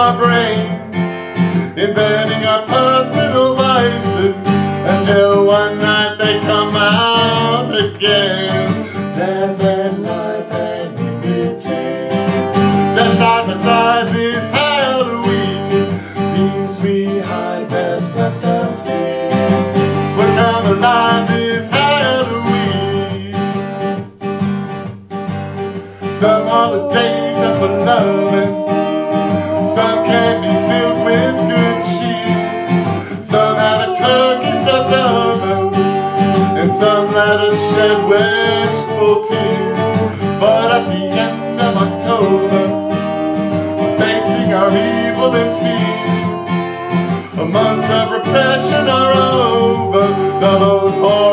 our brains, inventing our personal vices, until one night they come out again. Death and life and in between. Death side by side this Halloween. Peace we hide, best left unseen. We'll come alive this Halloween. Some holidays are for loving. Some can be filled with good cheer. Some have a turkey stuffed oven, and some let us shed wistful tears. But at the end of October, we're facing our evil and fear. The months of repression are over. The most